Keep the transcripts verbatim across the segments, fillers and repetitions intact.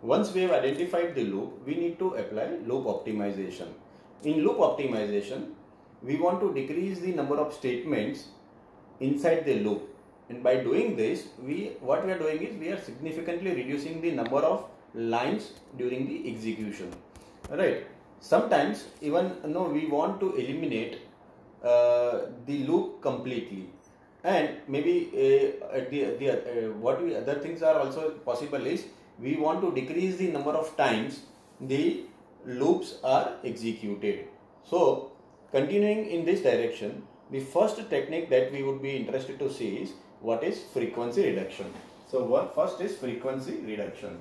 once we have identified the loop, we need to apply loop optimization. In loop optimization, we want to decrease the number of statements inside the loop, and by doing this, we what we are doing is we are significantly reducing the number of lines during the execution. Right? Sometimes even no, we want to eliminate uh, the loop completely, and maybe uh, the, the uh, what we other things are also possible is we want to decrease the number of times the loops are executed. So continuing in this direction, the first technique that we would be interested to see is what is frequency reduction. So what first is frequency reduction.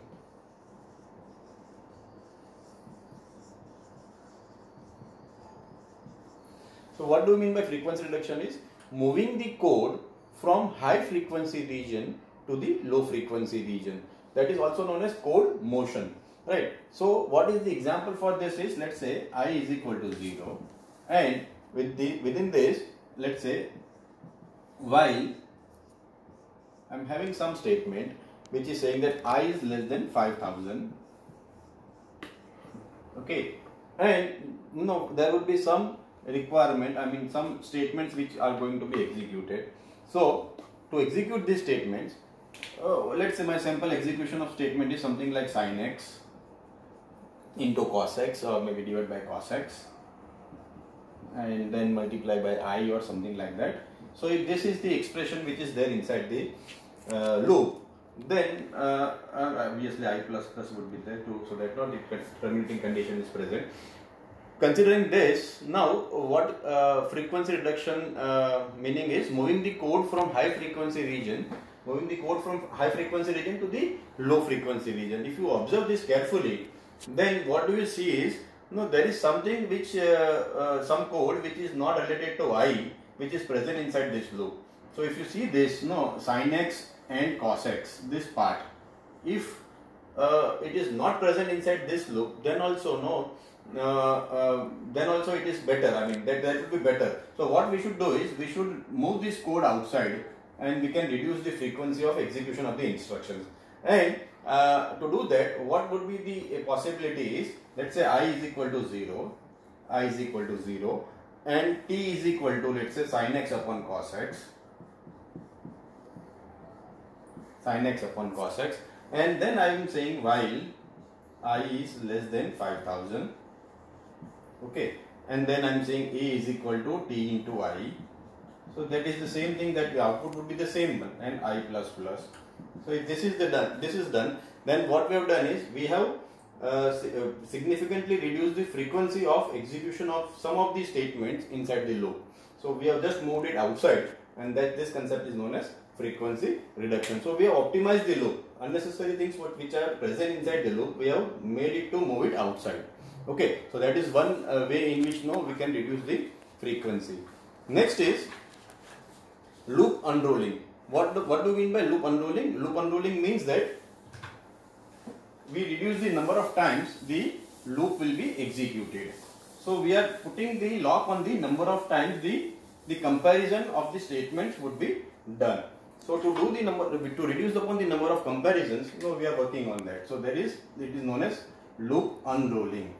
So what do we mean by frequency reduction is moving the code from high frequency region to the low frequency region. That is also known as code motion. Right. So what is the example for this is, let's say I is equal to zero, and with the within this, let's say while I am having some statement which is saying that I is less than five thousand. Okay, and you know there would be some requirement, I mean some statements which are going to be executed. So to execute these statements, oh, let's say my sample execution of statement is something like sin x into cos x, or maybe divided by cos x, and then multiply by I or something like that. So if this is the expression which is there inside the uh, loop, then uh, obviously I plus plus would be there too, so that not the terminating condition is present. Considering this, now what uh, frequency reduction uh, meaning is moving the code from high frequency region, moving the code from high frequency region to the low frequency region. If you observe this carefully, then what do you see is, no, there is something which, uh, uh, some code which is not related to I, which is present inside this loop. So if you see this, no, sin x and cos x, this part, if uh, it is not present inside this loop, then also no, uh, uh, then also it is better. I mean that that will be better. So what we should do is we should move this code outside, and we can reduce the frequency of execution of the instructions. And uh, to do that, what would be the possibility is, let's say I is equal to zero, I is equal to zero, and t is equal to, let's say, sin x upon cos x, sin x upon cos x, and then I am saying while I is less than five thousand, okay, and then I am saying a is equal to t into I. So that is the same thing, that the output would be the same one, and I plus plus. So if this is the done, this is done, then what we have done is we have uh, significantly reduced the frequency of execution of some of the statements inside the loop. So we have just moved it outside, and that this concept is known as frequency reduction. So we have optimized the loop. Unnecessary things which are present inside the loop, we have made it to move it outside. Okay, so that is one uh, way in which no we can reduce the frequency. Next is loop unrolling. What do, what do we mean by loop unrolling? Loop unrolling means that we reduce the number of times the loop will be executed. So we are putting the lock on the number of times the the comparison of the statements would be done. So to do the number, to reduce upon the number of comparisons, you know, we are working on that. So there is, it is known as loop unrolling.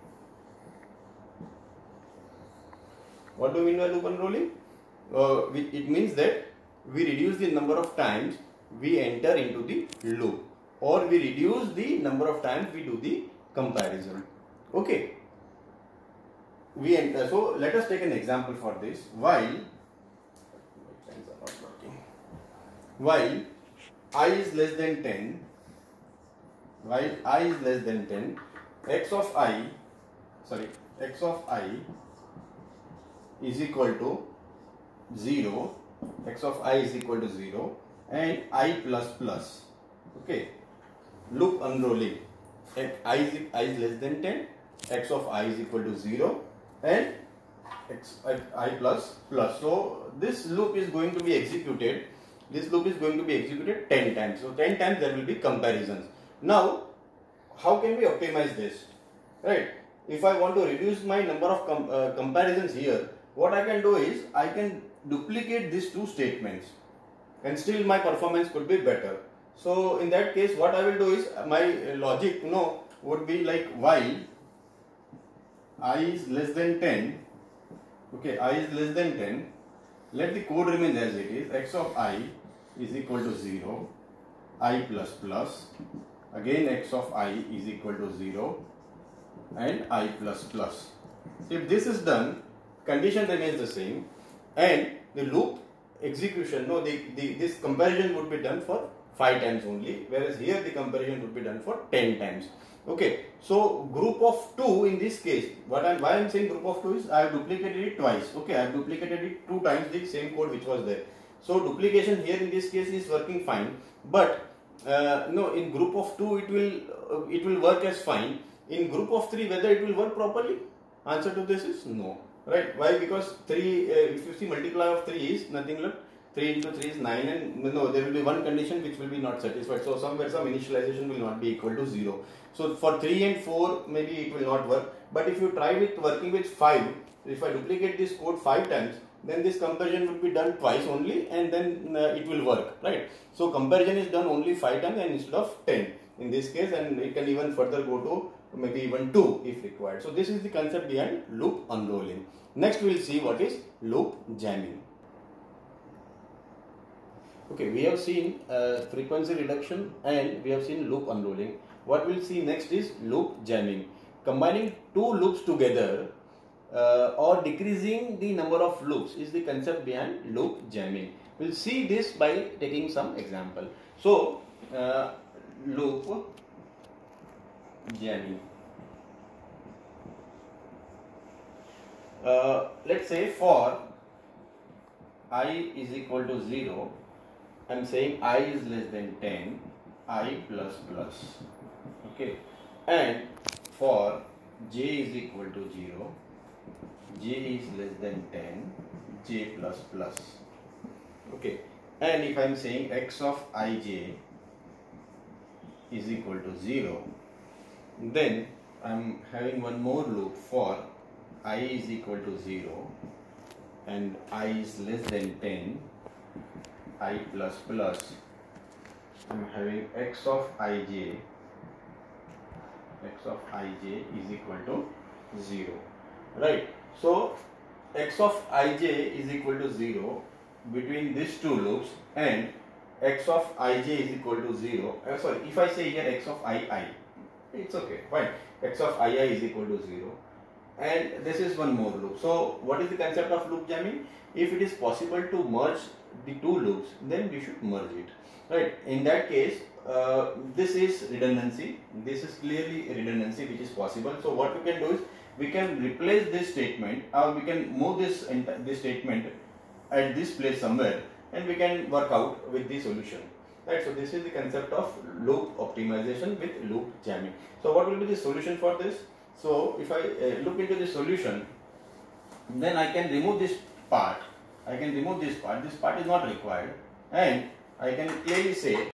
What do we mean by loop unrolling? Uh, we, it means that we reduce the number of times we enter into the loop, or we reduce the number of times we do the comparison. Okay. We enter, so let us take an example for this. While while I is less than ten, while I is less than ten, x of I, sorry, x of I is equal to zero, x of I is equal to zero, and I plus plus. Okay, loop unrolling. At I is, I is less than ten, x of I is equal to zero, and x I plus plus. So this loop is going to be executed. This loop is going to be executed ten times. So ten times there will be comparisons. Now, how can we optimize this? Right? If I want to reduce my number of com uh, comparisons here, what I can do is I can duplicate these two statements, and still my performance could be better. So in that case, what I will do is my logic, you know, would be like while I is less than ten, okay, I is less than ten, let the code remain as it is. X of I is equal to zero, I plus plus, again x of I is equal to zero and I plus plus. If this is done, condition remains the same and the loop execution, no, the, the this comparison would be done for five times only, whereas here the comparison would be done for ten times. Okay, so group of two in this case, what I'm why I'm saying group of two is I have duplicated it twice. Okay, I have duplicated it two times the same code which was there. So duplication here in this case is working fine, but uh, no, in group of two it will uh, it will work as fine. In group of three, whether it will work properly? Answer to this is no. Right? Why? Because three, uh, if you see multiply of three is nothing left. three into three is nine, and no, there will be one condition which will be not satisfied. So somewhere some initialization will not be equal to zero. So for three and four, maybe it will not work. But if you try with working with five, if I duplicate this code five times, then this comparison would be done twice only, and then uh, it will work, right? So comparison is done only five times and instead of ten in this case, and it can even further go to maybe even two if required. So this is the concept behind loop unrolling. Next we will see what is loop jamming. Okay, we have seen uh, frequency reduction and we have seen loop unrolling. What we will see next is loop jamming. Combining two loops together uh, or decreasing the number of loops is the concept behind loop jamming. We will see this by taking some example. So, uh, loop jamming. Uh, let's say for I is equal to zero, I am saying I is less than ten, I plus plus, okay, and for j is equal to zero, j is less than ten, j plus plus, okay, and if I am saying x of ij is equal to zero, then I am having one more loop for I is equal to zero and I is less than ten, I plus plus, I am having x of ij, x of ij is equal to zero, right? So x of ij is equal to zero between these two loops, and x of ij is equal to zero, uh, sorry, if I say here x of ii, it's okay, fine, x of ii is equal to zero, and this is one more loop. So what is the concept of loop jamming? If it is possible to merge the two loops, then we should merge it, right? In that case, uh, this is redundancy, this is clearly a redundancy which is possible. So what we can do is we can replace this statement, or we can move this this statement at this place somewhere, and we can work out with the solution, right? So this is the concept of loop optimization with loop jamming. So what will be the solution for this? So if I uh, look into the solution, then I can remove this part, I can remove this part, this part is not required, and I can clearly say